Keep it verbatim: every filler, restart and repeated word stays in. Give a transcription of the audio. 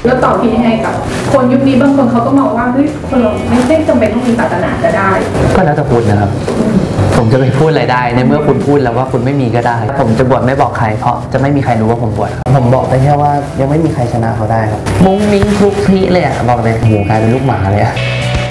แล้วต่อพี่ให้กับคนยุคนี้บางคนเขาก็มองว่าเฮ้ยคนเราไม่ใช่จำเป็นต้องมีศาสนาก็ได้ก็แล้วแต่คุณนะครับผมจะไปพูดอะไรได้ในเมื่อคุณพูดแล้วว่าคุณไม่มีก็ได้ผมจะบวชไม่บอกใครเพราะจะไม่มีใครรู้ว่าผมบวชผมบอกได้แค่ว่ายังไม่มีใครชนะเขาได้ครับมุ้งมิ้งคลุกคลิเลยอะบอกเลยโหกลายเป็นลูกหมาเลยอะ